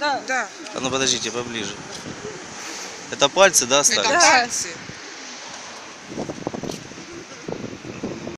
Да. Да. А ну подождите, поближе. Это пальцы, да, остались? Это пальцы.